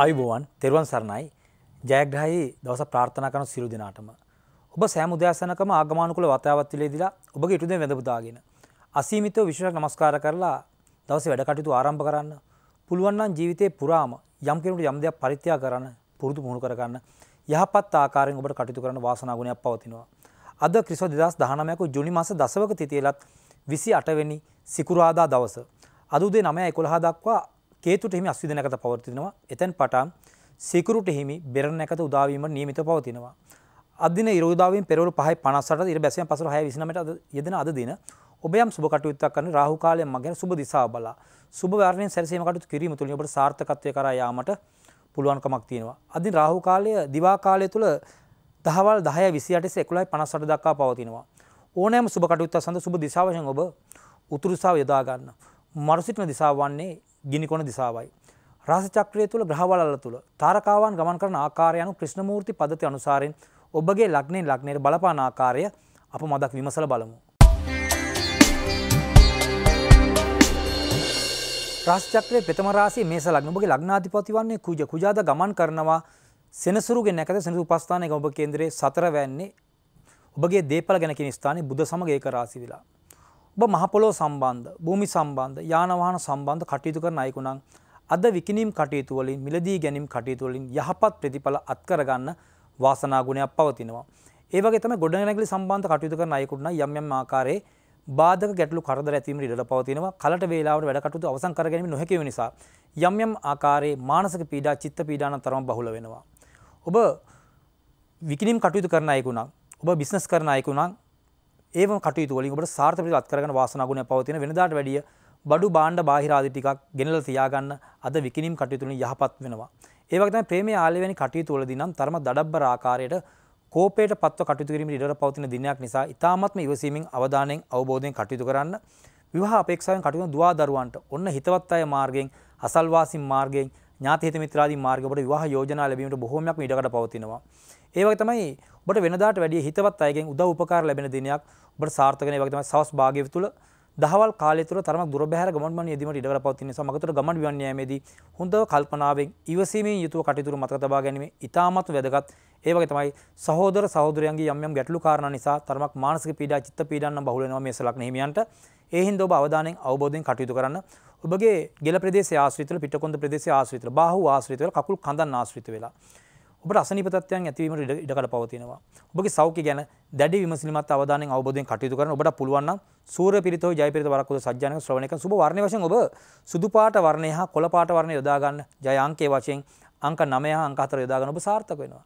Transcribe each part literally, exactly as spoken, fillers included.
ආයුබෝවන් තෙරුවන් සරණයි ජයග්‍රහී දවස ප්‍රාර්ථනා කරන සියලු දෙනාටම ඔබ සෑම උදෑසනකම ආගමනුකූල වතාවත් විලේදීලා ඔබගේ ඊට දෙන වැඳ පුදාගෙන අසීමිතව විශේෂ නමස්කාර කරලා දවසේ වැඩ කටයුතු ආරම්භ කරන්න පුළුවන් නම් ජීවිතේ පුරාම යම් කෙනෙකුට යම් දෙයක් පරිත්‍යාග කරන්න පුරුදු පුහුණු කර ගන්න යහපත් ආකාරයෙන් ඔබට කටයුතු කරන්න වාසනා ගුණයක් පවතිනවා. අද ක්‍රිස්තු දෙදහස් දහනවය ක ජූනි මාස දසවක තිථියලත් විසි අට වෙනි සිකුරාදා දවස. අද උදේ නවය එකොළහ දක්වා කේතුට හිමි අස්විද නැකත පවතිනවා. එතෙන් පටන් සිකුරුට හිමි බෙර නැකත උදා වීමට නියමිත පවතිනවා. අද දින ඉර උදා වීම පෙරවරු පහයි පනස් අට ඉර බැසීම පසළොව හයයි විසිනවයට අද යෙදෙන අද දින ඔබ යම් සුබ කටයුත්තක් කරන රාහු කාලයෙන් මගින් සුබ දිශාව බලා සුබ වර්ණයෙන් සැරසීම කටයුතු කිරීම තුළින් ඔබට සාර්ථකත්වයේ කරා යාමට පුළුවන්කමක් තියෙනවා. අද දින රාහු කාලය දිවා කාලය තුල දහවල් දහය විසිඅට සිට එකොළහයි පනස් අට දක්වා පවතිනවා. ඕනෑම සුබ කටයුත්තක් සඳහා සුබ දිශාව වශයෙන් ඔබ උතුරු දිශාව යොදා ගන්න. මරු සිටින දිශාව වන්නේ ගිනිකොන දිශාවයි. රාශි චක්‍රය තුල ග්‍රහවලල්ල තුල තාරකාවන් ගමන් කරන ආකාරය අනුව ක්‍රිෂ්ණමූර්ති පද්ධතිය අනුසාරයෙන් ඔබගේ ලග්නයෙන් ලග්නයට බලපාන ආකාරය අප මදක් විමසලා බලමු. රාශි චක්‍රයේ ප්‍රථම රාශිය මේෂ ලග්න. ඔබගේ ලග්නාධිපති වන්නේ කුජ. කුජාද ගමන් කරනවා සෙනසුරුගේ නැකත සෙනසුරු උපස්ථානයේ ඔබ කේන්දරයේ සතර වැන්නේ ඔබගේ දේපල ගැන කියන ස්ථානයේ බුධ සමග ඒක රාශි වෙලා. ඔබ මහ පොළොව සම්බන්ධ, භූමි සම්බන්ධ, යාන වාහන සම්බන්ධ කටයුතු කරන අයෙකු නම් අද විකිණීම් කටයුතු වලින් මිලදී ගැනීම් කටයුතු වලින් යහපත් ප්‍රතිඵල අත්කර ගන්න වාසනා ගුණයක් පවතිනවා. ඒ වගේ තමයි ගොඩනැගිලි සම්බන්ධ කටයුතු කරන අයෙකුට නම් යම් යම් ආකාරයේ බාධක ගැටලු කරදර ඇතිවීමට ඉඩ පවතිනවා. කලට වේලාවට වැඩ කටයුතු අවසන් කර ගැනීම නොහැකි වෙන නිසා යම් යම් ආකාරයේ මානසික පීඩා, චිත්ත පීඩා නම් තරම් බහුල වෙනවා. ඔබ විකිණීම් කටයුතු කරන අයෙකු නම් ඔබ බිස්නස් කරන අයෙකු නම් ඒවම කටයුතු වලින් ඔබට සාර්ථක ප්‍රතිඵල අත් කරගන්න වාසනා ගුණයක් පවතින. වෙනදාට වැඩිය බඩු භාණ්ඩ බාහිර ආදී ටිකක් ගෙනලා තියාගන්න අද විකිණීම් කටයුතු වලින් යහපත් වෙනවා. ඒ වගේ තමයි ප්‍රේමයේ ආලය වැනි කටයුතු වලදී නම් තරම දඩබ්බර ආකාරයට කෝපයට පත්ව කටයුතු කිරීමේ ඉඩර පවතින දිනයක් නිසා ඊ타ත්ම ඉවසීමෙන් අවධානයෙන් අවබෝධයෙන් කටයුතු කරන්න. විවාහ අපේක්ෂාවෙන් කටයුතු දුවා දරුවන්ට ඔන්න හිතවත් අය මාර්ගයෙන් අසල්වාසීන් මාර්ගයෙන් ඥාති හිත මිත්‍රාදී මාර්ගයෙන් ඔබට විවාහ යෝජනා ලැබීමට බොහෝමයක් ඉඩකඩ පවතිනවා. ඒ වගේ තමයි ඔබට වෙනදාට වැඩිය හිතවත් අයගෙන් උදව් උපකාර ලැබෙන දිනයක් ඔබට සාර්ථක වෙන. ඒ වගේ තමයි සවස් භාගය තුළ දහවල් කාලය තුළ තරමක් දුර බැහැර ගමන් බිමන් යෙදීමට ඉඩකඩ පවතින නිසා මගතොට ගමන් බිමන් යෑමේදී හොඳ කල්පනාවෙන් ඉවසීමෙන් යුතුව කටයුතු මතක තබා ගැනීම ඉතාමත් වැදගත්. ඒ වගේ තමයි සහෝදර සහෝදරයන්ගේ යම් යම් ගැටලු කාරණා නිසා තරමක් මානසික පීඩා, චිත්ත පීඩා නම් බහුල වෙනවා මේස ලග්න හිමියන්ට. ඒ හින්දා ඔබ අවධානයෙන් අවබෝධයෙන් කටයුතු කරන්න. ඔබගේ ගෙල ප්‍රදේශයේ ආශ්‍රිතව, පිටකොන්ද ප්‍රදේශයේ ආශ්‍රිතව, බාහුව ආශ්‍රිතව, කකුල් කඳන් ආශ්‍රිත වෙලා ඔබට අසනීප තත්ත්වයන් ඇතිවීමට ඉඩකඩ පවතිනවා. ඔබගේ සෞඛ්‍ය ගැන දැඩි විමසිලිමත් අවධානයෙන් අවබෝධයෙන් කටයුතු කරන ඔබට පුළුවන් නම් සූර්ය පිරිතෝ ජය පිරිත වරක්කුද සජ්ජානක ශ්‍රවණය කරන සුබ වර්ණය වශයෙන් ඔබ සුදු පාට වර්ණය හා කොළ පාට වර්ණය යොදා ගන්න. ජය අංකයේ වශයෙන් අංක නවය හා අංක හතර යොදා ගන්න ඔබ සාර්ථක වෙනවා.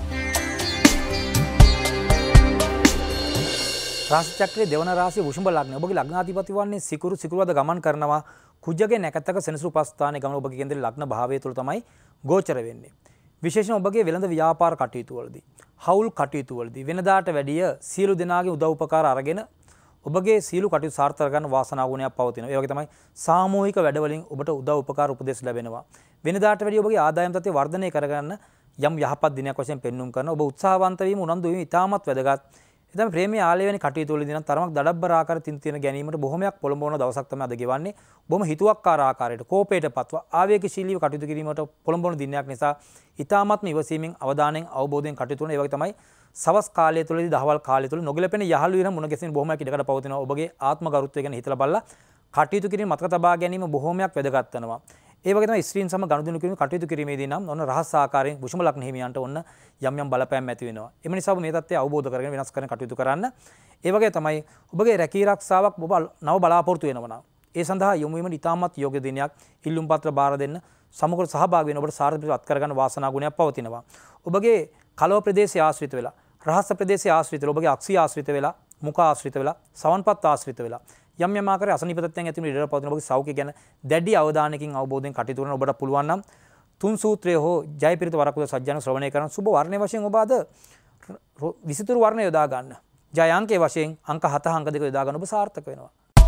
රාශි චක්‍රයේ දෙවන රාශිය වෘෂභ ලග්නය. ඔබගේ ලග්නාධිපති වන්නේ සිකුරු. සිකුරුවද ගමන් කරනවා කුජගේ නැකතක සෙනසුරු උපස්ථානයේ ගමන ඔබගේ කේන්දරේ ලග්න භාවය තුළ තමයි ගෝචර වෙන්නේ. විශේෂයෙන් ඔබගේ වෙළඳ ව්‍යාපාර කටයුතු වලදී, හවුල් කටයුතු වලදී වෙනදාට වැඩිය සියලු දෙනාගේ උදව් උපකාර අරගෙන ඔබගේ සියලු කටයුතු සාර්ථක කරගන්න වාසනා ගුණයක් පවතිනවා. ඒ වගේ තමයි සාමූහික වැඩවලින් ඔබට උදව් උපකාර උපදෙස් ලැබෙනවා. වෙනදාට වැඩිය ඔබගේ ආදායම් තත්ත්වය වර්ධනය කරගන්න යම් යහපත් දිනයක් වශයෙන් පෙන්눔 කරන ඔබ උත්සාහවන්ත වීම, උනන්දු වීම ඉතාමත් වැදගත්. ඒ තමයි ප්‍රේමයේ ආලය වැනි කටයුතු වලදී නම් තරමක් දඩබ්බර ආකාර තින්තින ගැනීමට බොහොමයක් පොළඹවන දවසක් තමයි අද ගෙවන්නේ. බොහොම හිතුවක්කාර ආකාරයට කෝපයට පත්ව ආවේගශීලීව කටයුතු කිරීමට පොළඹවන දිනයක් නිසා ඉතාමත්ම ඉවසීමෙන් අවධානයෙන් අවබෝධයෙන් කටයුතු කරන. ඒ වගේ තමයි සවස් කාලය තුළදී දහවල් කාලය තුළ නොගැලපෙන යහළු වින මුණ ගැසෙන බොහොමයක් ඉඩකඩ පවතිනවා. ඔබගේ ආත්ම ගරුත්වය ගැන හිතලා බලලා කටයුතු කිරීම මතක තබා ගැනීම බොහොමයක් වැදගත් වෙනවා. ඒ වගේ තමයි ස්ත්‍රීන් සමග ගනුදෙනු කිරීම කටයුතු කිරීමේදී නම් ඔන්න රහස් ආකාරයෙන් වෘෂභ ලග්න හිමියන්ට ඔන්න යම් යම් බලපෑම් ඇති වෙනවා. එම නිසා ඔබ මේ தත්ත්වය අවබෝධ කරගෙන වෙනස් කරන කටයුතු කරන්න. ඒ වගේ තමයි ඔබගේ රැකී ආරක්ෂාවක් ඔබ නව බලාපොරොත්තු වෙනවා නම් ඒ සඳහා යොමු වීමට ඉතාමත් යෝග්‍ය දිනයක්. ඉල්ලුම් පත්‍ර බාර දෙන්න, සමුගත සහභාගී වෙන ඔබට සාර්ථක අත් කරගන්න වාසනා ගුණයක් පවතිනවා. ඔබගේ කලව ප්‍රදේශයේ ආශ්‍රිත වෙලා, රහස් ප්‍රදේශයේ ආශ්‍රිත වෙලා, ඔබගේ අක්ෂිය ආශ්‍රිත වෙලා, මුඛ ආශ්‍රිත වෙලා, සවන්පත් ආශ්‍රිත වෙලා යම් යම් ආකාරයේ අසනීප තත්ත්වයන් ඇති වෙන ඉඩ පවතින ඔබගේ සෞඛ්‍ය ගැන දැඩි අවධානයකින් අවබෝධයෙන් කටයුතු කරන ඔබට පුළුවන් නම් තුන් සූත්‍රය හෝ ජය පිරිත වරක්කුද සජ්ජාන ශ්‍රවණය කරන සුබ වර්ණය වශයෙන් ඔබ අද විසිතුරු වර්ණය යොදා ගන්න. ජය අංකයේ වශයෙන් අංක හත අංක දෙක යොදා ගන්න ඔබ සාර්ථක වෙනවා.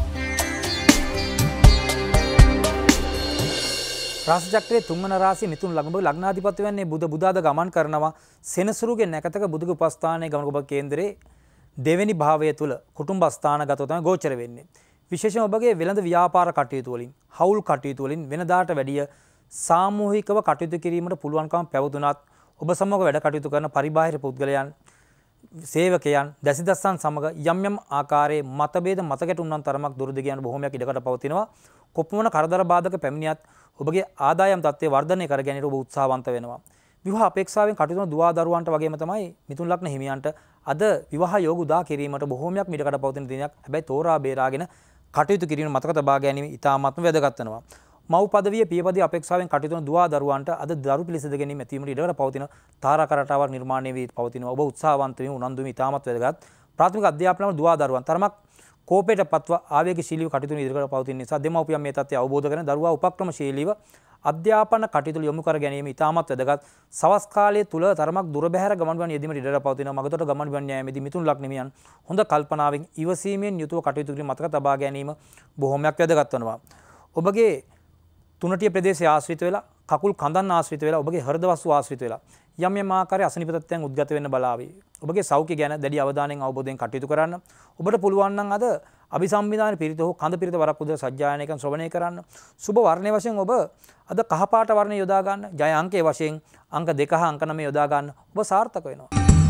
රාශි චක්‍රයේ තුන්වන රාශිය මිථුන ලග්න. ඔබ ලග්නාධිපති වෙන්නේ බුධ. බුධාද ගමන් කරනවා සෙනසුරුගේ නැකතක බුදුගේ උපස්ථානයේ ගමන ඔබ කේන්දරේ දෙවෙනි භාවය තුල කුටුම්බ ස්ථානගතව තමයි ගෝචර වෙන්නේ. විශේෂයෙන් ඔබගේ වෙළඳ ව්‍යාපාර කටයුතු වලින්, හවුල් කටයුතු වලින් වෙනදාට වැඩිය සාමූහිකව කටයුතු කිරීමට පුළුවන්කම පැවතුනත් ඔබ සමග වැඩ කටයුතු කරන පරිබාහිර පුද්ගලයන් සේවකයන් දැසිදස්සන් සමග යම් යම් ආකාරයේ මතභේද මතකැටුම් නම් තරමක් දුරදිග යන බොහෝමයක් ඉඩකට පවතිනවා. කොපමණ කරදර බාධක පැමිණියත් ඔබගේ ආදායම් තත්ත්වය වර්ධනය කර ගැනීමට ඔබ උත්සාහවන්ත වෙනවා. විවාහ අපේක්ෂාවෙන් කටයුතු කරන දුවා දරුවන්ට වගේම තමයි මිථුන ලග්න හිමියන්ට අද විවාහ යෝග උදා කිරීමට බොහෝමයක් ඉඩකට පවතින දිනයක්. හැබැයි තෝරා බේරාගෙන කටයුතු කිරීම මතක තබා ගැනීම ඉතාමත්ම වැදගත් වෙනවා. මව් පදවිය පිය පදවිය අපේක්ෂාවෙන් කටයුතු කරන දුවා දරුවන්ට අද දරු පිළිසඳ ගැනීම ඇතිවීමට ඉඩකට පවතින තාරා කරටාවක් නිර්මාණය වී පවතිනවා. ඔබ උත්සාහවන්ත වීම උනන්දු වීම ඉතාමත් වැදගත්. ප්‍රාථමික අධ්‍යාපනවල දුවා දරුවන් තරමක් කෝපයට පත්ව ආවේගශීලීව කටයුතු කරන ඉදිරියට පවතින නිසා දෙමව්පියන් මේ තත්ත්වය අවබෝධ කරගෙන දරුවා උපක්‍රමශීලීව අධ්‍යාපන කටයුතු යොමු කර ගැනීම ඉතාමත් වැදගත්. සවස් කාලයේ තුල තරමක් දුර බැහැර ගමන් බිමන් යෙදීමට ඉඩකට පවතිනවා. මගතොට ගමන් බිමන් යාමේදී මිථුන ලග්න හිමියන් හොඳ කල්පනාවෙන් ඉවසීමෙන් යුතුව කටයුතු කිරීම මතක තබා ගැනීම බොහොමයක් වැදගත් වෙනවා. ඔබගේ තුනටිය ප්‍රදේශය ආශ්‍රිත වෙලා කකුල් කඳන් ආශ්‍රිත වෙලා ඔබගේ හෘද වස්තු ආශ්‍රිත වෙලා යම් යම් ආකාරයේ අසනීප තත්ත්වයන් උද්ගත වෙන්න බලාවි. ඔබගේ සෞඛ්‍ය ගැන දැඩි අවධානයෙන් අවබෝධයෙන් කටයුතු කරන්න. ඔබට පුළුවන් නම් අද අභිසම්විධාන පිරිත හෝ කඳ පිරිත වරක් උදේ සජ්ජායනයකන් ශ්‍රවණය කරන්න. සුබ වර්ණයේ වශයෙන් ඔබ අද කහ පාට වර්ණය යොදා ගන්න. ජය අංකයේ වශයෙන් අංක දෙක හා අංක නවය යොදා ගන්න. ඔබ සාර්ථක වෙනවා.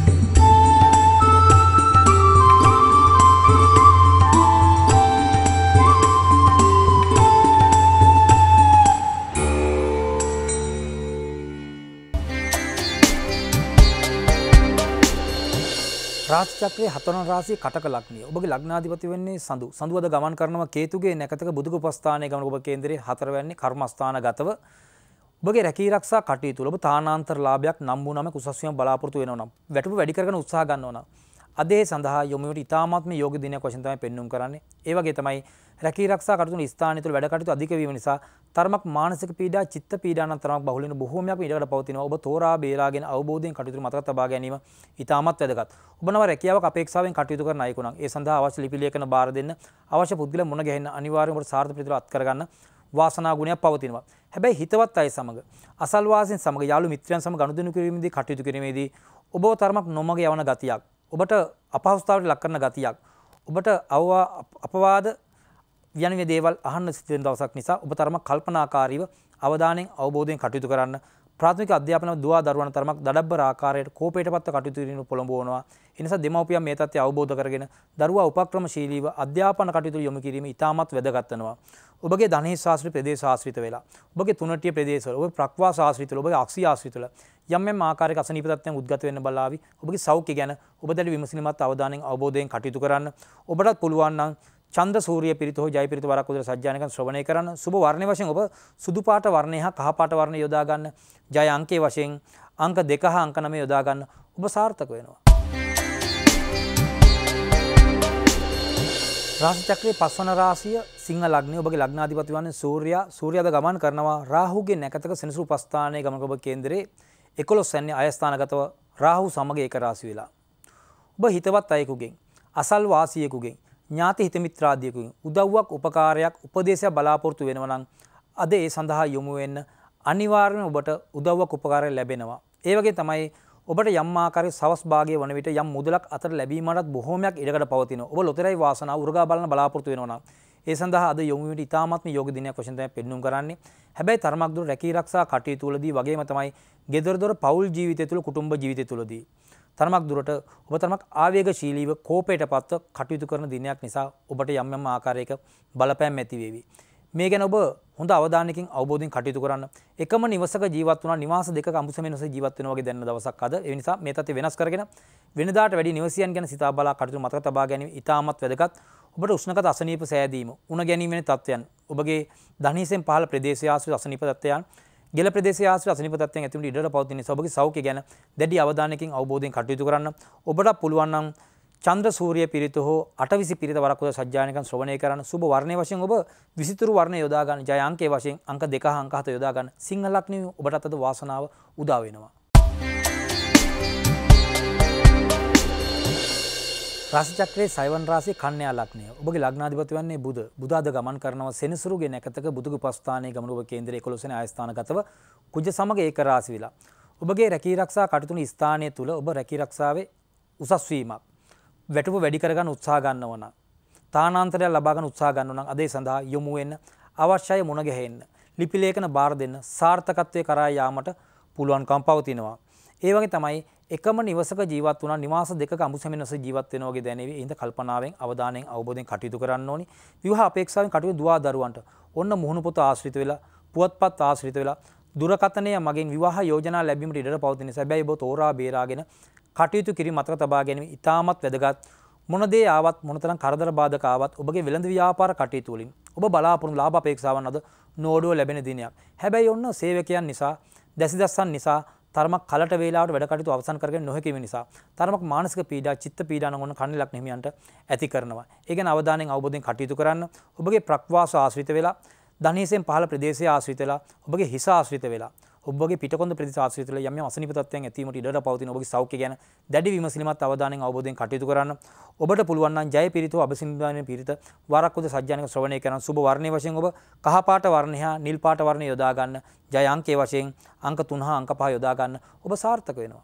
රාශි චක්‍රයේ හතරවන රාශිය කටක ලග්නිය. ඔබගේ ලග්නාධිපති වෙන්නේ සඳු. සඳු අද ගමන් කරනවා කේතුගේ නැකතක බුදුක උපස්ථානයේ ගමන ඔබ කේන්දරයේ හතරවැන්නේ කර්මස්ථානගතව. ඔබගේ රැකී ආරක්ෂා කටයුතු වල ඔබ තානාන්තර ලාභයක් නම් වුණාම කුසස් වීම බලාපොරොත්තු වෙනවා නම් වැටුප වැඩි කරගෙන උත්සාහ ගන්නවා නම් අද ඒ සඳහා යොමු වෙට ඉතාමත්ම යෝග්‍ය දිනයක් වශයෙන් තමයි පෙන්වුම් කරන්නේ. ඒ වගේ තමයි රැකී ආරක්ෂා කටයුතු ස්ථානය තුළ වැඩ කටයුතු අධික වීම නිසා තරමක් මානසික පීඩා, චිත්ත පීඩා නම් තරමක් බහුල වෙන බොහෝමයක් ඉඩකට පවතිනවා. ඔබ තෝරා බේරාගෙන අවබෝධයෙන් කටයුතු මතක තබා ගැනීම ඉතාමත් වැදගත්. ඔබ නව රැකියාවක් අපේක්ෂාවෙන් කටයුතු කරන අයෙකු නම් ඒ සඳහා අවශ්‍ය ලිපි ලේඛන බාර දෙන්න, අවශ්‍ය පුද්ගලයන් මුණ ගැහෙන්න අනිවාර්යයෙන්ම ඔබට සාර්ථක ප්‍රතිඵල අත් කරගන්න වාසනා ගුණයක් පවතිනවා. හැබැයි හිතවත් අය සමග, අසල්වාසීන් සමග, යාළු මිත්‍රයන් සමග ගනුදෙනු කිරීමේදී කටයුතු කිරීමේදී ඔබ තරමක් නොමග යවන ගතියක්, ඔබට අපහසුතාවයට ලක් කරන ගතියක්, ඔබට අපවාද යන මේ දේවල් අහන්න සිදුවෙන දවසක් නිසා ඔබ තරමක් කල්පනාකාරීව අවධානයෙන් අවබෝධයෙන් කටයුතු කරන්න. ප්‍රාථමික අධ්‍යාපන දුවා දරුවන් තරමක් දඩබ්බර ආකාරයට කෝපයට පත්ව කටයුතු කිරීම පොළඹවනවා. ඒ නිසා දෙමව්පියන් මේ තත්ත්වය අවබෝධ කරගෙන දරුවා උපක්‍රමශීලීව අධ්‍යාපන කටයුතු යොමු කිරීම ඉතාමත් වැදගත් වෙනවා. ඔබගේ ධනෙහි ශාස්ත්‍රීය ප්‍රදේශ ආශ්‍රිත වෙලා, ඔබගේ තුනටිය ප්‍රදේශවල, ඔබගේ ප්‍රක්වාස ආශ්‍රිත වෙලා, ඔබගේ අක්ෂි ආශ්‍රිත වෙලා යම් යම් ආකාරයක අසනීප තත්ත්වයන් උද්ගත වෙන්න බලාවි. ඔබගේ සෞඛ්‍ය ගැන ඔබ දැඩි විමසිලිමත් අවධානයෙන් අවබෝධයෙන් කටයුතු කරන්න. ඔබටත් පුළුවන් නම් චන්ද්‍ර සූර්ය පිරිත හෝ ජය පිරිත වරක් උදේ සජ්ජායනකන් ශ්‍රවණය කරන්න. සුබ වර්ණයේ වශයෙන් ඔබ සුදු පාට වර්ණය හා කහ පාට වර්ණය යොදා ගන්න. ජය අංකයේ වශයෙන් අංක දෙක හා අංක නවය යොදා ගන්න. ඔබ සාර්ථක වෙනවා. රාශි චක්‍රයේ පස්වන රාශිය සිංහ ලග්නය. ඔබගේ ලග්නාධිපති වන්නේ සූර්යයා. සූර්යයාද ගමන් කරනවා රාහුගේ නැකතක සෙනසුරු උපස්ථානයේ ගමන ඔබ කේන්දරේ එකොළොස් වෙනි අයස්ථානගතව රාහු සමග ඒක රාශි වෙලා. ඔබ හිතවත් අයෙකුගෙන්, අසල් වාසියෙකුගෙන්, ඥාති හිත මිත්‍රාදියෙකුගෙන් උදව්වක්, උපකාරයක්, උපදේශයක් බලාපොරොත්තු වෙනවා නම් අද ඒ සඳහා යොමු වෙන්න අනිවාර්යයෙන්ම ඔබට උදව්වක්, උපකාරයක් ලැබෙනවා. ඒ වගේ තමයි ඔබට යම් ආකාරයක සවස් භාගයේ වන විට යම් මුදලක් අතර ලැබීමටත් බොහෝමයක් ඉඩකට පවතිනවා. ඔබ ලොතරැයි වාසනාව උරගා බලන බලාපොරොත්තු වෙනවා නම් ඒ සඳහා අද යොමු වෙන්න ඉතාමත්ම යෝග දිනයක් වශයෙන් තමයි පෙන්වුම් කරන්නේ. හැබැයි තරමක් දුර රැකී ආරක්ෂා කටයුතු වලදී වගේම තමයි ගෙදර දොර පෞල් ජීවිතය තුළ, කුටුම්බ ජීවිතය තුළදී තරමක් දුරට ඔබ තරමක් ආවේගශීලීව කෝපයට පත්ව කටයුතු කරන දිනයක් නිසා ඔබට යම් යම් ආකාරයක බලපෑම් ඇති වේවි. මේ ගැන ඔබ හොඳ අවධානයකින් අවබෝධයෙන් කටයුතු කරන්න. එකම නිවසක ජීවත් වුණා නිවාස දෙකක අඹුසමෙනස ජීවත් වෙනවා වගේ දැනන දවසක් අද. ඒ නිසා මේ තත්ත්වය වෙනස් කරගෙන වෙනදාට වැඩි නිවසියන් ගැන සිතා බලා කටයුතු මතක තබා ගැනීම ඉතාමත් වැදගත්. ඔබට උෂ්ණගත අසනීප සෑදීම, උණ ගැනීම වෙන තත්ත්වයන්, ඔබගේ ධනීසෙන් පහළ ප්‍රදේශය ආශ්‍රිත අසනීප තත්ත්වයන්, ගෙල ප්‍රදේශයේ ආශ්‍රිත අසනීප තත්ත්වයන් ඇති වුණු ඉඩට පවතින නිසා ඔබගේ සෞඛ්‍ය ගැන දැඩි අවධානයකින් අවබෝධයෙන් කටයුතු කරන්න. ඔබට පුළුවන් නම් චන්ද්‍ර සූර්ය පිරිත හෝ අටවිසි පිරිත වරක් උදේ සජ්ජායනකන් ශ්‍රවණය කරන්න. සුබ වර්ණයේ වශයෙන් ඔබ විසිතුරු වර්ණය යොදා ගන්න. ජය අංකයේ වශයෙන් අංක දෙක හා අංක හත යොදා ගන්න. සිංහ ලග්නයේ ඔබට අද වාසනාව උදා වෙනවා. රාශි චක්‍රයේ සයවන රාශිය කන්‍යා ලග්නය. ඔබගේ ලග්නාධිපති වන්නේ බුධ. බුධ අද ගමන් කරනවා සෙනසුරුගේ නැකතක බුදුගේ උපස්ථානයේ ගමන ඔබ කේන්දරයේ එකොළොස් වෙනි ආයස්ථානගතව කුජ සමග ඒක රාශි විලා. ඔබගේ රැකී ආරක්ෂා කටයුතු ස්ථානයේ තුල ඔබ රැකී ආරක්ෂාවේ උසස් වීමක්, වැටුප වැඩි කරගන්න උත්සාහ ගන්නව නම්, තානාන්තරයක් ලබා ගන්න උත්සාහ ගන්නව නම් අද ඒ සඳහා යොමු වෙන්න, අවශ්‍යයි මුණ ගැහෙන්න. ලිපි ලේඛන බාර දෙන්න සාර්ථකත්වයේ කරා යාමට පුළුවන්කම් පවතිනවා. ඒ වගේ තමයි එකම නිවසක ජීවත් වුණා නිවාස දෙකක අමුසැමිනස ජීවත් වෙනවා වගේ දැනෙවි. ඒ හින්දා කල්පනාවෙන් අවධානයෙන් අවබෝධයෙන් කටයුතු කරන්න ඕනි. විවාහ අපේක්ෂාවෙන් කටයුතු දුවා දරුවන්ට ඔන්න මුහුණු පොත ආශ්‍රිත වෙලා පුවත්පත් ආශ්‍රිත වෙලා දුරකථනය මගින් විවාහ යෝජනා ලැබීමට ඉඩ පවතින නිසා හැබැයි ඔබ තෝරා බේරාගෙන කටයුතු කිරීම අතර තබා ගැනීම ඉතාමත් වැදගත්. මොන දේ ආවත් මොනතරම් කරදර බාධක ආවත් ඔබගේ වෙළඳ ව්‍යාපාර කටයුතු වලින් ඔබ බලාපොරොත්තු ලාභ අපේක්ෂාවන් අද නෝඩුව ලැබෙන දිනයක්. හැබැයි ඔන්න සේවකයන් නිසා දැසිදස්සන් නිසා තරමක් කලට වේලාවට වැඩ කටයුතු අවසන් කරගෙන නොහැකි වෙන නිසා තරමක් මානසික පීඩා චිත්ත පීඩා නම් ඔන්න කන්නේ ලක් හිමියන්ට ඇති කරනවා. ඒ ගැන අවධානයෙන් අවබෝධයෙන් කටයුතු කරන්න. ඔබගේ ප්‍රක්වාස ආශ්‍රිත වෙලා ධනීසෙන් පහළ ප්‍රදේශයේ ආශ්‍රිත වෙලා ඔබගේ හිස ආශ්‍රිත වෙලා ඔබගේ පිටකොන්ද ප්‍රදේශ ආශ්‍රිත වෙලා යම් යම් අසනීප තත්ත්වයන් ඇතිවීමට ඉඩ පවතින ඔබගේ සෞඛ්‍ය ගැන දැඩි විමසිලිමත් අවධානයෙන් අවබෝධයෙන් කටයුතු කරන්න. ඔබට පුළුවන් නම් ජය පිරිතෝ අබසින්දානේ පිරිත වරක් උද සජ්ජානික ශ්‍රවණය කරන සුබ වර්ණයේ වශයෙන් ඔබ කහ පාට වර්ණය හා නිල් පාට වර්ණය යොදා ගන්න. ජය අංකයේ වශයෙන් අංක තුන හා අංක පහ යොදා ගන්න. ඔබ සාර්ථක වෙනවා.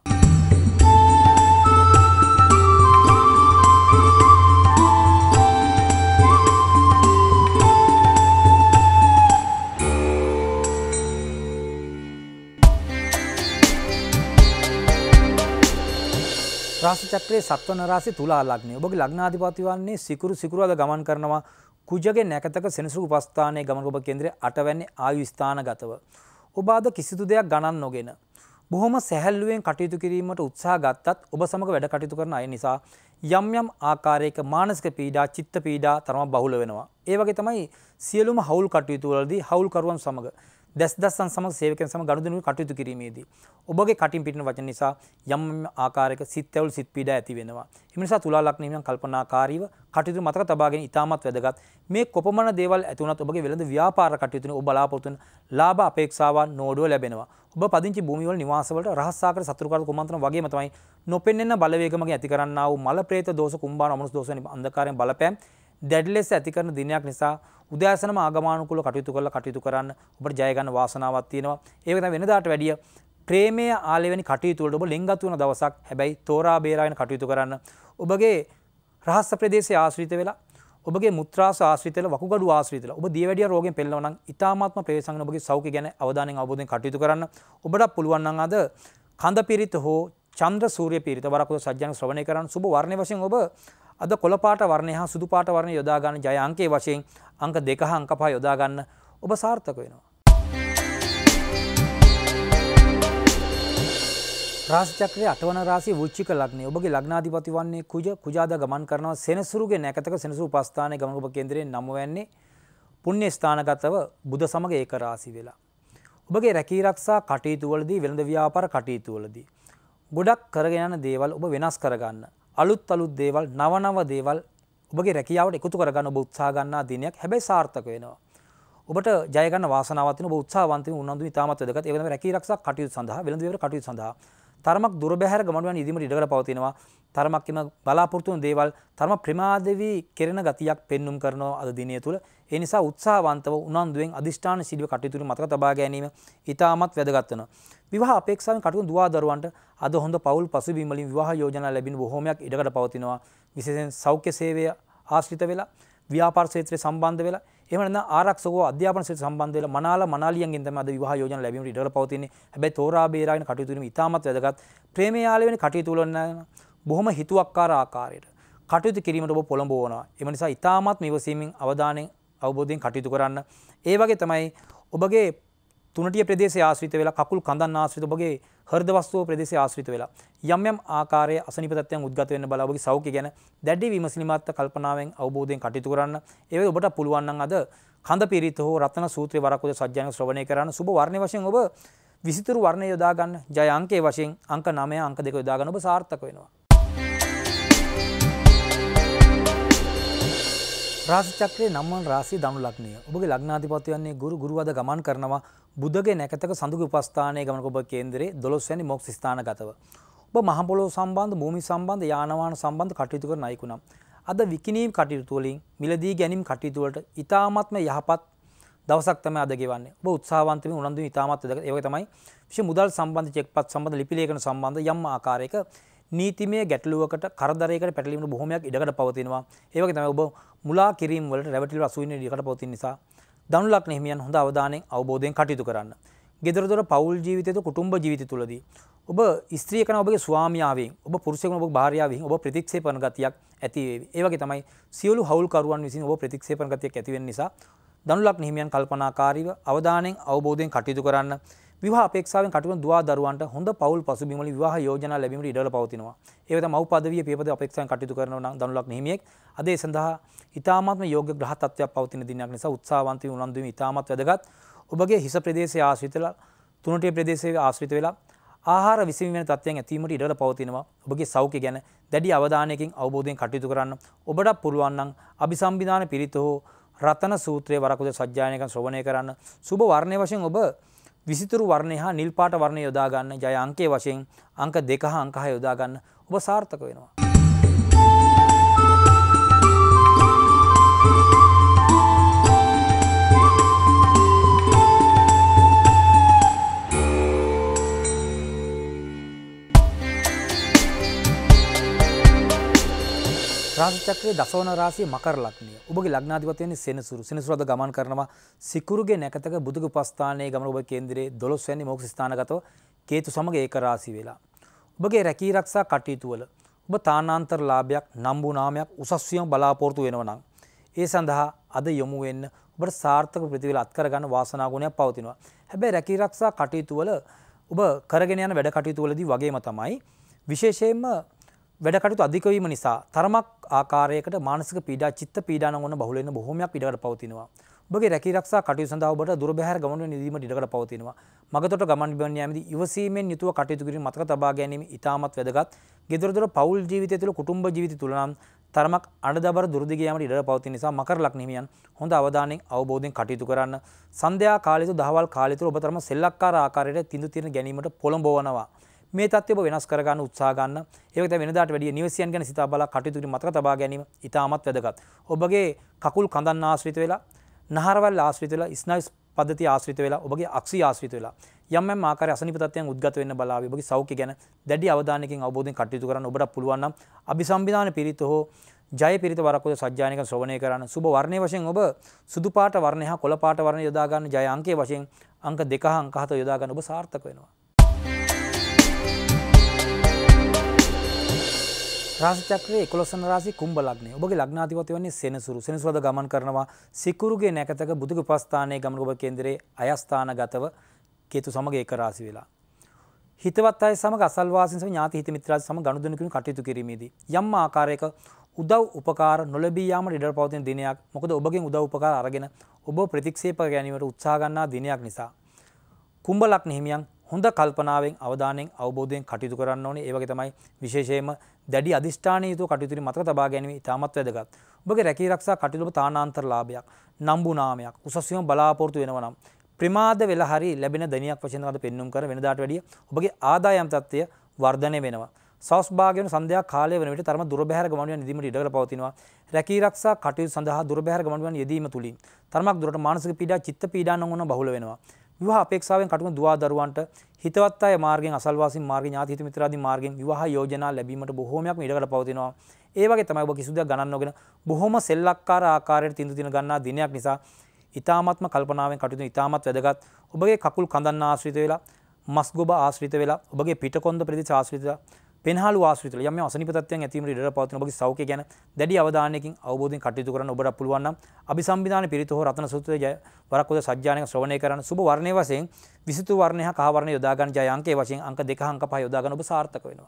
රාශි චක්‍රයේ සත්වන රාශි තුලා ලග්නය. ඔබගේ ලග්නාධිපති වන්නේ සිකුරු සිකුරාද ගමන් කරනවා. කුජගේ නැකතක සෙනසුරු උපස්ථානයේ ගමන ඔබ කේන්ද්‍රයේ අටවැන්නේ ආයු ස්ථානගතව. ඔබ අද කිසිදු දෙයක් ගණන් නොගෙන බොහොම සැහැල්ලුවෙන් කටයුතු කිරීමට උත්සාහ ගත්තත් ඔබ සමග වැඩ කටයුතු කරන අය නිසා යම් යම් ආකාරයක මානසික පීඩා, චිත්ත පීඩා තරම බහුල වෙනවා. ඒ වගේ තමයි සියලුම හවුල් කටයුතු වලදී හවුල් කරුවන් සමග දැස් දස්සන් සමග සේවකයන් සමග ගනුදෙනු කටයුතු කිරීමේදී ඔබගේ කටින් පිටින වචන නිසා යම් ආකාරයක සිත් ඇවුල් සිත් පීඩා ඇති වෙනවා. ඒ නිසා තුලා ලග්න හිමියන් කල්පනාකාරීව කටයුතු මතක තබාගෙන ඉතාමත් වැදගත්. මේ කොපමණ දේවල් ඇති වුණත් ඔබගේ වෙළඳ ව්‍යාපාර කටයුතුනේ ඔබ බලාපොරොත්තු වෙන ලාභ අපේක්ෂාවන් නෝඩුව ලැබෙනවා. ඔබ පදිංචි භූමිවල නිවාසවලට රහස්සාකර සතුරුකාර කුමන්ත්‍රණ වගේම තමයි නොපෙන්නෙන බලවේගමකින් ඇති කරන්නා වූ මල ප්‍රේත දෝෂ කුම්භාන අමනුෂ්‍ය දෝෂ වැනි අන්ධකාරයෙන් බලපෑම් දැඩි ලෙස ඇති කරන දිනයක් නිසා උදෑසනම ආගමනුකූල කටයුතු කරලා කටයුතු කරන්න ඔබට ජය ගන්න වාසනාවක් තියෙනවා. ඒක තමයි වෙනදාට වැඩිය ප්‍රේමයේ ආලෙවැනි කටයුතු වලට ඔබ ලෙන්ගතු වෙන දවසක්. හැබැයි තෝරා බේරාගෙන කටයුතු කරන්න. ඔබගේ රහස්‍ය ප්‍රදේශයේ ආශ්‍රිත වෙලා ඔබගේ මුත්‍රාස ආශ්‍රිත වෙලා වකුගඩු ආශ්‍රිත වෙලා ඔබ දියවැඩිය රෝගයෙන් පෙළෙනවා නම් ඊ타මාත්ම ප්‍රවේශංගන ඔබගේ සෞඛ්‍ය ගැන අවධානයෙන් අවබෝධයෙන් කටයුතු කරන්න. ඔබට පුළුවන් නම් අද කඳ පිරිත හෝ චන්ද්‍ර සූර්ය පිරිත වරකුද සජ්ජන ශ්‍රවණය කරන්න. සුබ වර්ණයේ වශයෙන් ඔබ අද කොළ පාට වර්ණය හා සුදු පාට වර්ණය යොදා ගන්න. ජය අංකයේ වශයෙන් අංක දෙක හා අංක පහ යොදා ගන්න. ඔබ සාර්ථක වෙනවා. රාශි චක්‍රයේ අටවන රාශිය වෘශ්චික ලග්නය. ඔබගේ ලග්නාධිපති වන්නේ කුජ. කුජාදා ගමන් කරනවා සෙනසුරුගේ නැකතක සෙනසුරු උපස්ථානයේ ගමන ඔබ කේන්දරයේ නම වෙන්නේ පුණ්‍ය ස්ථානගතව බුධ සමග ඒක රාශි වෙලා. ඔබගේ රැකී ආරක්ෂා කටයුතු වලදී වෙළඳ ව්‍යාපාර කටයුතු වලදී ගොඩක් කරගෙන යන දේවල් ඔබ වෙනස් කරගන්න. අලුත් අලුත් දේවල් නව නව දේවල් ඔබගේ රැකියාවට එකතු කරගන්න ඔබ උත්සාහ ගන්නා දිනයක්. හැබැයි සාර්ථක වෙනවා. ඔබට ජය ගන්න වාසනාවක් තියෙන ඔබ උත්සාහවන්ත වෙන උනන්දු ඉතාමත් වැදගත්. ඒ වගේම රැකී ආරක්ෂා කටයුතු සඳහා වෙළඳ ව්‍යාපාර කටයුතු සඳහා තරමක් දුර බැහැර ගමන් යන ඉදීමට ඉඩකඩ පවතිනවා. තරමක් එම බලාපොරොත්තු වන දේවල් තරම ප්‍රමාදවි කෙරෙන ගතියක් පෙන්눔 කරනවා අද දිනය තුල. ඒ නිසා උත්සාහවන්තව උනන්දුවෙන් අදිෂ්ඨාන ශීලව කටයුතු මතක තබා ගැනීම ඉතාමත් වැදගත් වෙනවා. විවාහ අපේක්ෂාවෙන් කටයුතු දුවා දරුවන්ට අද හොඳ පෞල් පසුබිම් වලින් විවාහ යෝජනා ලැබෙන බොහෝමයක් ඉඩකඩ පවතිනවා. විශේෂයෙන් සෞඛ්‍ය සේවය ආශ්‍රිත වෙලා ව්‍යාපාර ක්ෂේත්‍රයේ සම්බන්ධ වෙලා එහෙම නැත්නම් ආරක්ෂක අධ්‍යාපන ක්ෂේත්‍රයේ සම්බන්ධ වෙලා මනාල මනාලියන්ගෙන් තමයි අද විවාහ යෝජනා ලැබීමට ඉඩකඩ පවතින්නේ. හැබැයි තෝරා බේරාගෙන කටයුතු කිරීම ඉතාමත් වැදගත්. ප්‍රේමයේ යාළ වෙන කටයුතු වල බොහොම හිතුවක්කාර ආකාරයට කටයුතු කිරීමට ඔබ පොළඹවනවා. එම නිසා ඉතාමත් ඉවසීමෙන් අවධානයෙන් අවබෝධයෙන් කටයුතු කරන්න. ඒ වගේ තමයි ඔබගේ තුනටිය ප්‍රදේශයේ ආශ්‍රිත වෙලා කකුල් කඳන් ආශ්‍රිත ඔබගේ හෘද වස්තුව ප්‍රදේශයේ ආශ්‍රිත වෙලා යම් යම් ආකාරයේ අසනීප තත්ත්වයන් උද්ගත වෙන්න බලා ඔබගේ සෞඛ්‍ය ගැන දැඩි විමසිලිමත් කල්පනාවෙන් අවබෝධයෙන් කටයුතු කරන්න. ඒ වගේ ඔබට පුළුවන් නම් අද කඳ පිරිත හෝ රත්න සූත්‍රයේ වරක් උද සජ්ජායන ශ්‍රවණය කරන්න. සුබ වර්ණයේ වශයෙන් ඔබ විසිතුරු වර්ණය යොදා ගන්න. ජය අංකයේ වශයෙන් අංක නවය අංක දෙක යොදා ගන්න ඔබ සාර්ථක වෙනවා. රාශි චක්‍රයේ නම්වන රාශිය ධනු ලග්නය. ඔබගේ ලග්නාධිපති වන්නේ ගුරු. ගුරු අද ගමන් කරනවා බුධගේ නැකතක සඳුගේ උපස්ථානයේ ගමනක ඔබ කේන්දරයේ දොළොස් වැනි මොක්ෂ ස්ථානගතව. ඔබ මහ පොළොව සම්බන්ධ භූමි සම්බන්ධ යාන වාහන සම්බන්ධ කටයුතු කරන අයෙකු නම් අද විකිණීම් කටයුතු වලින් මිලදී ගැනීම් කටයුතු වලට ඉතාමත්ම යහපත් දවසක් තමයි අද ගෙවන්නේ. ඔබ උත්සාහවන්ත වෙමින් උනන්දුවෙන් ඉතාමත් වැදගත්. ඒ වගේ තමයි විශේෂ මුදල් සම්බන්ධ චෙක්පත් සම්බන්ධ ලිපි ලේඛන සම්බන්ධ යම් ආකාරයක නීතිමය ගැටලුවකට කරදරයකට පැටලීමකට බොහොමයක් ඉඩකඩ පවතිනවා. ඒ වගේ තමයි ඔබ මුලා කිරීම වලට රැවටිලි අසු වෙන ඉඩකඩ පවතින නිසා ධනු ලග්න හිමියන් හොඳ අවධානයෙන් අවබෝධයෙන් කටයුතු කරන්න. ගෙදර දොර පෞල් ජීවිතය තුළ කුටුම්බ ජීවිතය තුළදී ඔබ ස්ත්‍රිය කරන ඔබගේ ස්වාමියාවෙන් ඔබ පුරුෂයෙකුන ඔබගේ භාර්යාවෙන් ඔබ ප්‍රතික්ෂේප කරන ගතියක් ඇති වේවි. ඒ වගේ තමයි සියලු හවුල්කරුවන් විසින් ඔබ ප්‍රතික්ෂේප කරන ගතියක් ඇති වෙන නිසා ධනු ලග්න හිමියන් කල්පනාකාරීව අවධානයෙන් අවබෝධයෙන් කටයුතු කරන්න. විවාහ අපේක්ෂාවෙන් කටයුතු කරන දුවා දරුවන්ට හොඳ පෞල් පසුබිම් වල විවාහ යෝජනා ලැබීමට ඉඩ පවතිනවා. ඒ වගේම මව් පදවිය පිය පදවිය අපේක්ෂාවෙන් කටයුතු කරනවා නම් ධනු ලග්න හිමියෙක් අද ඒ සඳහා ඊ타මාත්ම යෝග්‍ය ග්‍රහ තත්ත්වයක් පවතින දිනයක් නිසා උත්සාහවන්ත වී උනන්දු වීම ඊ타මත් වැදගත්. ඔබගේ හිස ප්‍රදේශයේ ආශ්‍රිත වෙලා තුනටිය ප්‍රදේශයේ ආශ්‍රිත වෙලා ආහාර විසීම වෙන තත්ත්වයන් ඇතිවීමට ඉඩ පවතිනවා. ඔබගේ සෞඛ්‍ය ගැන දැඩි අවධානයකින් අවබෝධයෙන් කටයුතු කරන්න. ඔබට පුළුවන් නම් අபிසම්බිදාන පිරිත හෝ රතන සූත්‍රයේ වරකුද සජ්ජායනයක ශ්‍රවණය කරන්න. සුබ වර්ණයේ වශයෙන් ඔබ විසිතුරු වර්ණය හා නිල් පාට වර්ණය යොදා ගන්න. ජය අංකයේ වශයෙන් අංක දෙක හා අංක හය යොදා ගන්න. ඔබ සාර්ථක වෙනවා. රාශි චක්‍රයේ දසවන රාශිය මකර ලග්නය. ඔබගේ ලග්නාධිපති වෙන්නේ සෙනසුරු. සෙනසුරු අද ගමන් කරනවා සිකුරුගේ නැකතක බුදුගේ උපස්ථානයේ ගමන ඔබ කේන්දරයේ දොළොස් වෙනි මොක්ෂ ස්ථානගතව කේතු සමග ඒක රාශි වෙලා. ඔබගේ රැකී ආරක්ෂා කටයුතු වල ඔබ තානාන්තර ලාභයක්, නම්බු නාමයක්, උසස් වීම බලාපොරොත්තු වෙනවා නම් ඒ සඳහා අද යොමු වෙන්න ඔබට සාර්ථක ප්‍රතිඵල අත්කර ගන්න වාසනා ගුණයක් පවතිනවා. හැබැයි රැකී ආරක්ෂා කටයුතු වල ඔබ කරගෙන යන වැඩ කටයුතු වලදී වගේම තමයි විශේෂයෙන්ම වැඩ කටයුතු අධික වීම නිසා තරමක් ආකාරයකට මානසික පීඩා, චිත්ත පීඩා නම් වන බහුල වෙන බොහෝමයක් ඉඩකට පවතිනවා. ඔබගේ රැකී ආරක්ෂා කටයුතු සඳහා ඔබට දුර බැහැර ගමන් වන නිදීමට ඉඩකට පවතිනවා. මගතොට ගමන් බිමන් යාමේදී ඉවසීමෙන් යුතුව කටයුතු කිරීම මතක තබා ගැනීම ඉතාමත් වැදගත්. ගෙදර දොර පෞල් ජීවිතය තුළ කුටුම්බ ජීවිතය තුළ නම් තරමක් අඬදබර දුරදිග යාමට ඉඩකට පවතින නිසා මකර ලග්න හිමියන් හොඳ අවධානයෙන් අවබෝධයෙන් කටයුතු කරන්න. සන්ධ්‍යා කාලය තුළ දහවල් කාලය තුළ ඔබ තරම සෙල්ලක්කාර ආකාරයට තිඳු తీරන ගැනීමට පොළඹවනවා. මේ තත්ත්වය ඔබ වෙනස් කර ගන්න උත්සාහ ගන්න. ඒ වගේ තමයි වෙනදාට වැඩිය නිවසියන් ගැන සිතා බලා කටයුතු කිරීම මතක තබා ගැනීම ඉතාමත් වැදගත්. ඔබගේ කකුල් කඳන් ආශ්‍රිත වෙලා, නහරවල් ආශ්‍රිත වෙලා, ස්නායු පද්ධතිය ආශ්‍රිත වෙලා, ඔබගේ අක්ෂිය ආශ්‍රිත වෙලා යම් යම් ආකාරයේ අසනීප තත්ත්වයන් උද්ගත වෙන්න බලාවි. ඔබගේ සෞඛ්‍ය ගැන දැඩි අවධානයකින් අවබෝධයෙන් කටයුතු කරන්න ඔබට පුළුවන් නම් අபிසම්බිදාන පිරිත හෝ ජය පිරිත වරකුද සජ්ජායනික ශ්‍රවණය කරන්න. සුබ වර්ණයේ වශයෙන් ඔබ සුදු පාට වර්ණය හා කොළ පාට වර්ණය යොදා ගන්න. ජය අංකයේ වශයෙන් අංක දෙක හා අංක හත යොදා ගන්න ඔබ සාර්ථක වෙනවා. රාශි චක්‍රයේ එකොළොස් වන රාශිය කුම්භ ලග්නය. ඔබගේ ලග්නාධිපති වන්නේ සෙනසුරු. සෙනසුරුද ගමන් කරනවා සිකුරුගේ නැකතක බුදුගේ උපස්ථානයේ ගමන ඔබ කේන්දරයේ අයස්ථානගතව කේතු සමග ඒක රාශි වෙලා. හිතවත් අය සමග අසල්වාසීන් සමග ඥාති හිත මිත්‍රාදී සමග ගනුදෙනු කිරීම කටයුතු කිරීමේදී යම් ආකාරයක උදව් උපකාර නොලැබී යාමට ඉඩ පවතින දිනයක්. මොකද ඔබගෙන් උදව් උපකාර අරගෙන ඔබ ප්‍රතික්ෂේප ගැනීමට උත්සාහ ගන්නා දිනයක් නිසා කුම්භ ලග්න හිමියන් හොඳ කල්පනාවෙන් අවධානයෙන් අවබෝධයෙන් කටයුතු කරන්න ඕනේ. ඒ වගේ තමයි විශේෂයෙන්ම දැඩි අධිෂ්ඨානීය යුතුව කටයුතු කිරීම මතක තබා ගැනීම ඉතාමත් වැදගත්. ඔබගේ රැකී ආරක්ෂා කටයුතු ඔබ තානාන්තර ලාභයක්, නම්බු නාමයක්, උසස් වීම බලාපොරොත්තු වෙනවා නම් ප්‍රමාද වෙලා හරි ලැබෙන ධනියක් වශයෙන් අද පෙන්눔 කර වෙනදාට වැඩිය ඔබගේ ආදායම් තත්ත්වය වර්ධනය වෙනවා. සවස් භාගයෙන් සන්ධ්‍යා කාලය වන විට තරම දුර බැහැර ගමන් යන යෙදීමට ඉඩකඩ පවතිනවා. රැකී ආරක්ෂා කටයුතු සඳහා දුර බැහැර ගමන් යන යෙදීම තුලින් තරමක් දුරට මානසික පීඩා, චිත්ත පීඩා නම් වන බහුල වෙනවා. විවාහ අපේක්ෂාවෙන් කටයුතු දුවා දරුවන්ට හිතවත් අය මාර්ගයෙන්, අසල්වාසීන් මාර්ගයෙන්, ඥාති හිත මිත්‍රාදී මාර්ගයෙන් විවාහ යෝජනා ලැබීමට බොහෝමයක් ඉඩකඩ පවතිනවා. ඒ වගේ තමයි ඔබ කිසිදු දෙයක් ගණන් නොගෙන බොහොම සෙල්ලක්කාර ආකාරයට තින්දු තින ගන්නා දිනයක් නිසා ඊ타මත්ම කල්පනාවෙන් කටයුතු ඊ타මත් වැදගත්. ඔබගේ කකුල් කඳන් ආශ්‍රිත වෙලා, මස් ගොබ ආශ්‍රිත වෙලා, ඔබගේ පිටකොන්ද ප්‍රදේශ ආශ්‍රිත වෙලා, පෙන්හළු ආශ්‍රිත වෙලා යම් යම් අසනීප තත්ත්වයන් ඇතිවීමට ඉඩ පවතින ඔබගේ සෞඛ්‍ය ගැන දැඩි අවධානයකින් අවබෝධයෙන් කටයුතු කරන්න ඔබට පුළුවන් නම් අபிසම්බිදාන පිරිත හෝ රතන සූත්‍රයේ වරක්කොද සජ්ජායනික ශ්‍රවණය කරන්න. සුබ වර්ණයේ වශයෙන් විසිතුරු වර්ණය හා කහ වර්ණය යොදා ගන්න. ජය අංකයේ වශයෙන් අංක දෙක හා අංක පහ යොදා ගන්න ඔබ සාර්ථක වෙනවා.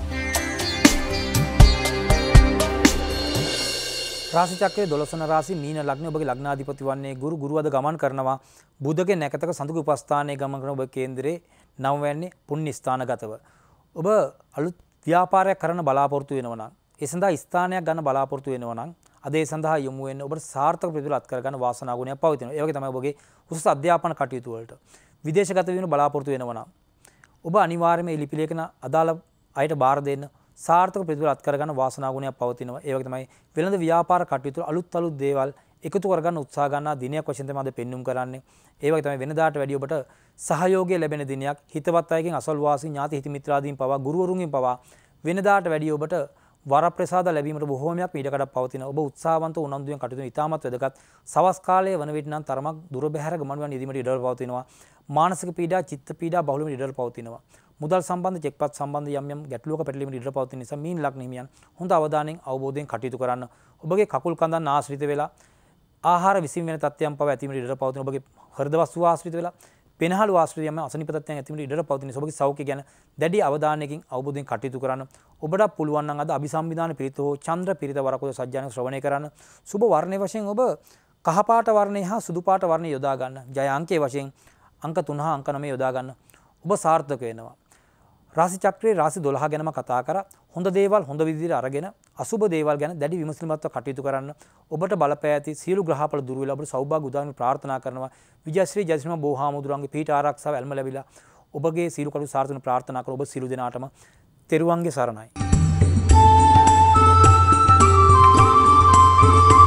රාශි චක්‍රයේ දොළොස් වන රාශිය මීන ලග්නය. ඔබගේ ලග්නාධිපති වන්නේ ගුරු. ගුරු අද ගමන් කරනවා බුධගේ නැකතක සඳුගේ උපස්ථානයේ ගමන් කරන ඔබ කේන්දරේ නව වෙන්නේ පුණ්‍ය ස්ථානගතව. ඔබ අලුත් ව්‍යාපාරයක් කරන්න බලාපොරොත්තු වෙනවා නම්, ඒ සඳහා ස්ථානයක් ගන්න බලාපොරොත්තු වෙනවා නම් අද ඒ සඳහා යොමු වෙන්න ඔබට සාර්ථක ප්‍රතිඵල අත් කරගන්න වාසනාව ගුණයක් පවතිනවා. ඒ වගේ තමයි ඔබගේ උසස් අධ්‍යාපන කටයුතු වලට විදේශගත වීම බලාපොරොත්තු වෙනවා නම් ඔබ අනිවාර්යයෙන්ම මේ ලිපි ලේඛන අදාළ අයට බාර දෙන්න සාර්ථක ප්‍රතිඵල අත් කරගන්න වාසනාව ගුණයක් පවතිනවා. ඒ වගේ තමයි වෙළඳ ව්‍යාපාර කටයුතු අලුත් අලුත් දේවල් එකතු කරගන්න උත්සාහ ගන්නා දිනයක් වශයෙන් තමයි අද පෙන්눔 කරන්නේ. ඒ වගේ තමයි වෙනදාට වැඩිය ඔබට සහයෝගය ලැබෙන දිනයක්. හිතවත් අයගෙන්, අසල්වාසී ඥාති හිත මිත්‍රාදීන් පවා, ගුරුවරුන්ගෙන් පවා වෙනදාට වැඩිය ඔබට වරප්‍රසාද ලැබීමට බොහෝමයක් ඉඩකඩක් පවතින ඔබ උත්සාහවන්ත උනන්දුවෙන් කටයුතු ඉතාමත් වැදගත්. සවස් කාලයේ වන විට නම් තරමක් දුර බැහැර ගමන් යෙදීමට ඉඩකඩ පවතිනවා. මානසික පීඩා, චිත්ත පීඩා බහුලව ඉඩකඩ පවතිනවා. මුදල් සම්බන්ධ චෙක්පත් සම්බන්ධ යම් යම් ගැටලුවක පැටලීමට ඉඩ පවතින නිසා මීන ලග්න හිමියන් හොඳ අවධානයෙන් අවබෝධයෙන් කටයුතු කරන්න. ඔබගේ කකුල් කඳන් ආශ්‍රිත වෙලා ආහාර විසීම වෙන තත්ත්වයන් පව ඇතිවීමට ඉඩ පවතින. ඔබගේ හෘද වස්තු ආශ්‍රිත වෙලා පෙනහළු ආශ්‍රිත යම් අසනීප තත්ත්වයන් ඇතිවීමට ඉඩ පවතින නිසා ඔබගේ සෞඛ්‍ය ගැන දැඩි අවධානයකින් අවබෝධයෙන් කටයුතු කරන්න. ඔබට පුළුවන් නම් අද අභිසම්විධාන පිරිත හෝ චන්ද්‍ර පිරිත වරකුද සජ්ජායන ශ්‍රවණය කරන්න. සුබ වර්ණයේ වශයෙන් ඔබ කහ පාට වර්ණය හා සුදු පාට වර්ණය යොදා ගන්න. ජය අංකයේ වශයෙන් අංක තුන හා අංක නවය යොදා ගන්න. ඔබ සාර්ථක වෙනවා. රාශි චක්‍රයේ රාශි දොළහ ගැනම කතා කරා. හොඳ දේවල් හොඳ විදිහට අරගෙන අසුබ දේවල් ගැන දැඩි විමසිලිමත්ව කටයුතු කරන්න. ඔබට බලපෑ ඇති සියලු ග්‍රහඵල දුර වෙලා ඔබට සෞභාග්‍ය උදාන ප්‍රාර්ථනා කරනවා. විජයශ්‍රී ජයශ්‍රී බෝහාමුදුරන්ගේ පීඨ ආරක්ෂාව ඇල්ම ලැබිලා ඔබගේ සියලු කටයුතු සාර්ථක ප්‍රාර්ථනා කර ඔබ සියලු දෙනාටම තෙරුවන්ගේ සරණයි.